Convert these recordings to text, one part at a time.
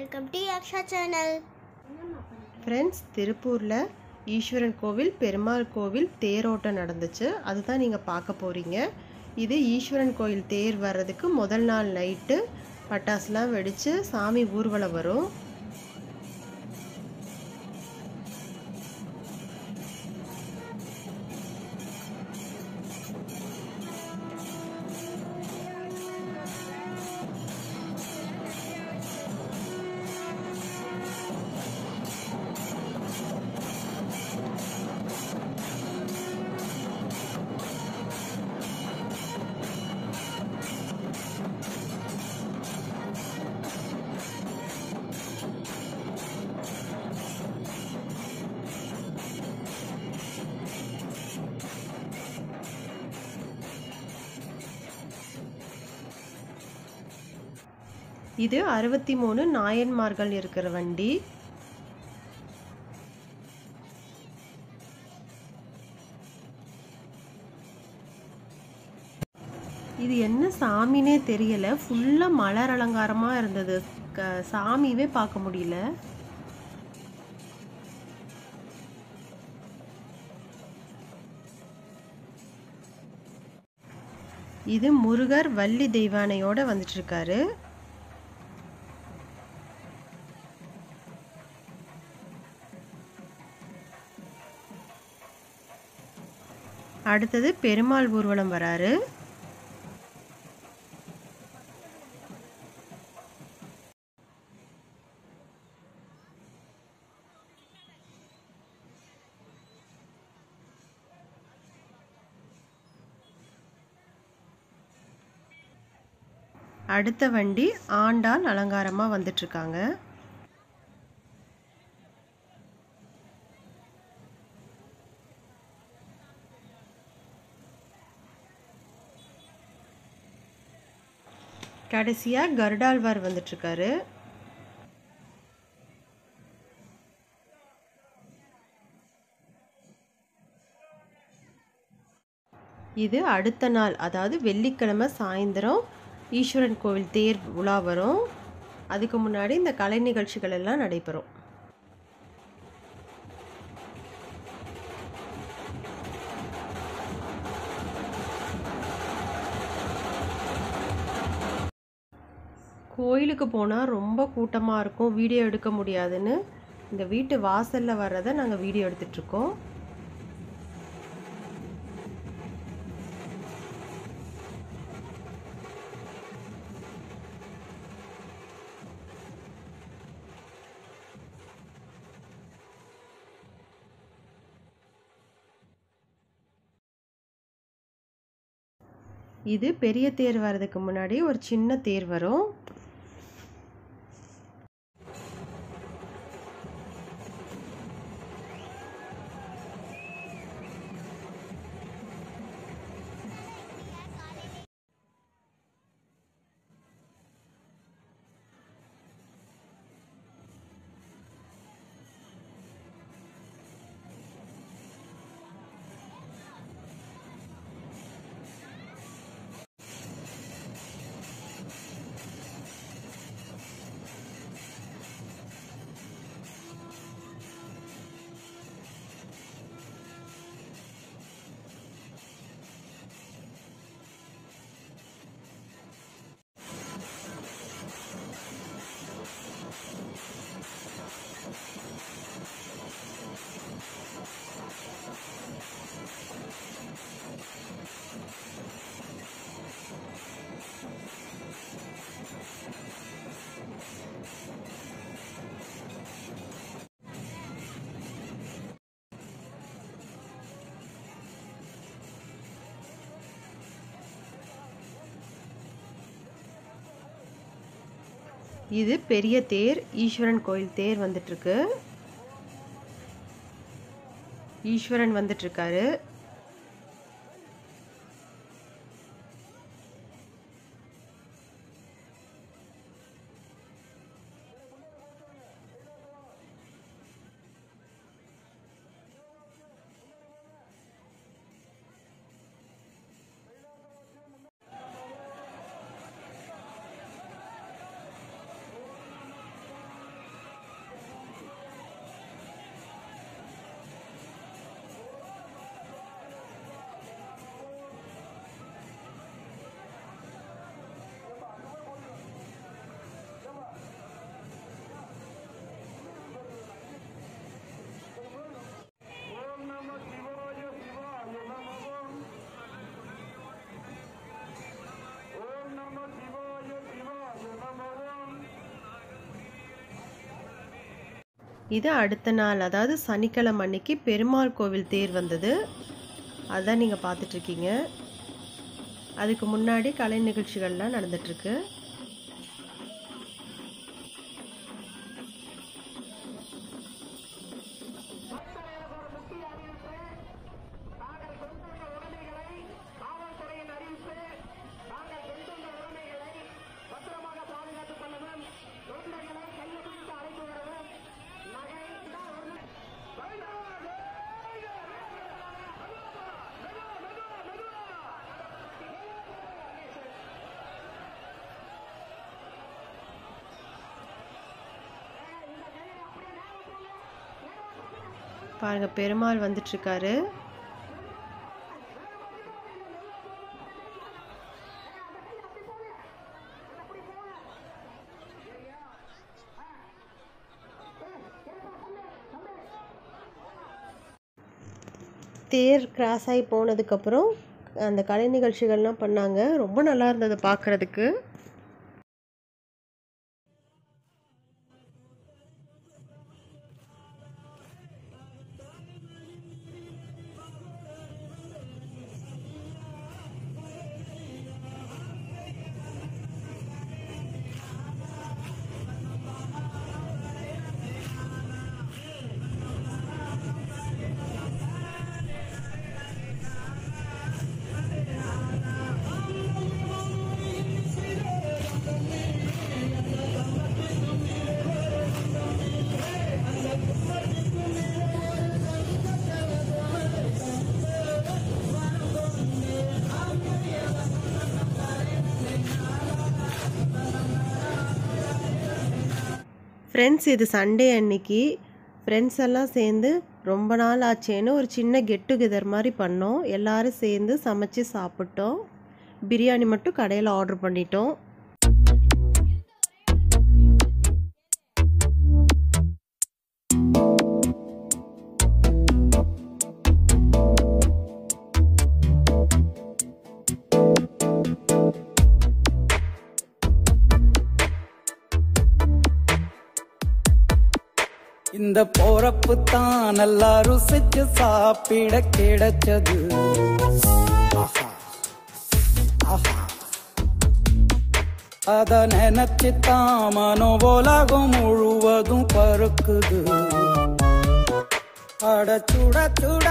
Welcome to Aksha channel. Friends, திருப்பூரில் ஈஸ்வரன் கோவில் பெருமாள் கோவில் தேரோட்டம் நடந்துச்சு. அதுதான் நீங்கள் பார்க்க போகிறீங்க. இது ஈஸ்வரன் கோயில் தேர் வர்றதுக்கு முதல் நாள் நைட்டு பட்டாசுலாம் வெடித்து சாமி ஊர்வலம் வரும். இது 63 நாயன்மார்கள் இருக்கிற வண்டி. இது என்ன சாமினே தெரியல, ஃபுல்லா மலர் அலங்காரமா இருந்தது. சாமியவே பார்க்க முடியல. இது முருகர் வள்ளி தெய்வானையோட வந்துட்டு இருக்காரு. அடுத்தது பெருமாள் ஊர்வலம் வராரு. அடுத்த வண்டி ஆண்டாள் அலங்காரமா வந்துட்டு இருக்காங்க. கடைசியா கருடாழ்வார் வந்துட்டு இருக்காரு. இது அடுத்த நாள், அதாவது வெள்ளிக்கிழமை சாயந்தரம் ஈஸ்வரன் கோவில் தேர் உலா வரும். அதுக்கு முன்னாடி இந்த கலை நிகழ்ச்சிகள் எல்லாம் நடைபெறும். கோயிலுக்கு போனால் ரொம்ப கூட்டமாக இருக்கும், வீடியோ எடுக்க முடியாதுன்னு இந்த வீட்டு வாசலில் வர்றதை நாங்கள் வீடியோ எடுத்துட்ருக்கோம். இது பெரிய தேர் வர்றதுக்கு முன்னாடி ஒரு சின்ன தேர் வரும். இது பெரிய தேர், ஈஸ்வரன் கோயில் தேர் வந்துட்டு இருக்கு. ஈஸ்வரன் வந்துட்டு இருக்காரு. இது அடுத்த நாள், அதாவது சனிக்கிழமை அன்னைக்கு பெருமாள் கோவில் தேர் வந்தது. அதான் நீங்கள் பார்த்துட்ருக்கீங்க. அதுக்கு முன்னாடி கலை நிகழ்ச்சிகள்லாம் நடந்துட்டுருக்கு. பாருங்க, பெருமாள் வந்துட்டுருக்காரு. தேர் கிராஸ் ஆகி போனதுக்கப்புறம் அந்த கலை நிகழ்ச்சிகள்லாம் பண்ணாங்க. ரொம்ப நல்லா இருந்தது பார்க்குறதுக்கு. ஃப்ரெண்ட்ஸ், இது சண்டே அன்னைக்கு ஃப்ரெண்ட்ஸ் எல்லாம் சேர்ந்து ரொம்ப நாள் ஆச்சேன்னு ஒரு சின்ன கெட் டுகெதர் மாதிரி பண்ணோம். எல்லோரும் சேர்ந்து சமைச்சு சாப்பிட்டோம். பிரியாணி மட்டும் கடையில் ஆர்டர் பண்ணிட்டோம். இந்த போறப்பு தான் நல்லா ருசிச்சு சாப்பிட கிடைச்சது. அத நினைச்சு தான் மனோ உலகம் முழுவதும் பருக்குது. அட சுட சுட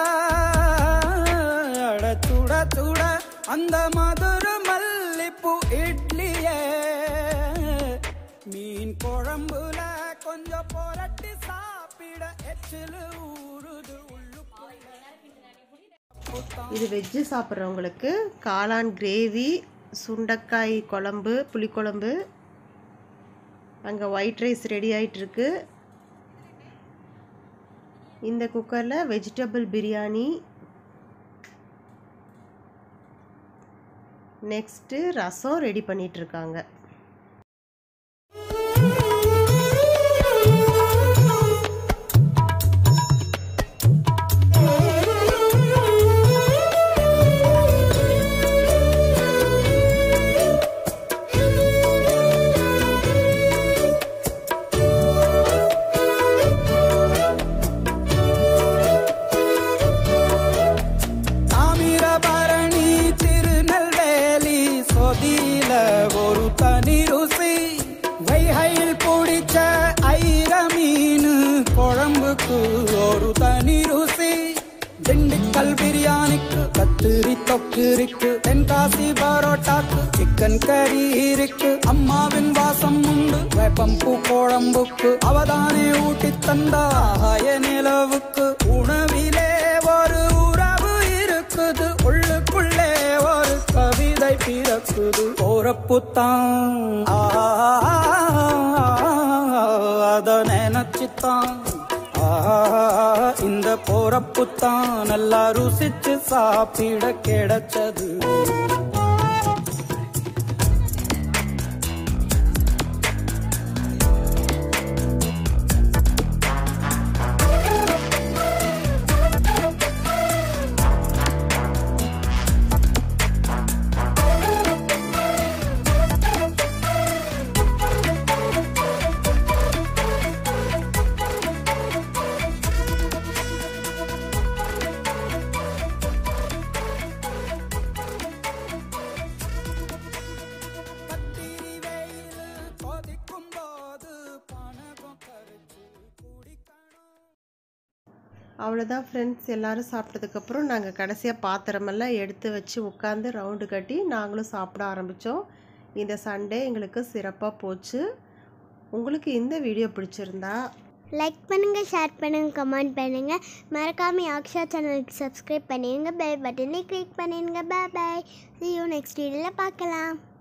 அட சுட சுட அந்த மதுர மல்லிப்பூ இட்லியே மீன் குழம்புல கொஞ்சம் புரட்டி சாப்பிட எச்சிலு ஊறுது உள்ளுக்குள்ள. இது வெஜ்ஜு சாப்பிட்றவங்களுக்கு காளான் கிரேவி, சுண்டைக்காய் குழம்பு, புளிக்குழம்பு, அங்கே ஒயிட் ரைஸ் ரெடி ஆகிட்டுருக்கு. இந்த குக்கரில் vegetable biryani, next rasam ready பண்ணிகிட்ருக்காங்க. ஒரு தனி ருசி வைகையில் பிடிச்ச ஐர மீன் குழம்புக்கு ஒரு தனி ருசி. திண்டுக்கல் பிரியாணிக்கு கத்திரி தொக்கு இருக்கு. தென்காசி பரோட்டாக்கு சிக்கன் கறி இருக்கு. அம்மாவின் வாசம் உண்டு வேப்பம்பூ குழம்புக்கு. அவதானே ஊட்டி தந்தாய நிலவுக்கு. உணவிலே ஒரு உறவு இருக்குது. உள்ளுக்குள்ளே ஒரு கவிதை பிறக்குது. போறப்புத்தான் அத நினைச்சுத்தான் இந்த போறப்புத்தான் நல்லா ருசிச்சு சாப்பிட கிடைச்சது. அவ்வளோதான் ஃப்ரெண்ட்ஸ், எல்லோரும் சாப்பிட்டதுக்கப்புறம் நாங்கள் கடைசியாக பாத்திரமெல்லாம் எடுத்து வச்சு உட்காந்து ரவுண்டு கட்டி நாங்களும் சாப்பிட ஆரம்பித்தோம். இந்த சண்டே எங்களுக்கு சிறப்பாக போச்சு. உங்களுக்கு இந்த வீடியோ பிடிச்சிருந்தா லைக் பண்ணுங்கள், ஷேர் பண்ணுங்கள், கமெண்ட் பண்ணுங்கள். மறக்காமல் யாக்ஷா சேனலுக்கு சப்ஸ்கிரைப் பண்ணிடுங்க. பெல் பட்டனை கிளிக் பண்ணிடுங்க. பாய் பாய். See you next வீடியோவில் பார்க்கலாம்.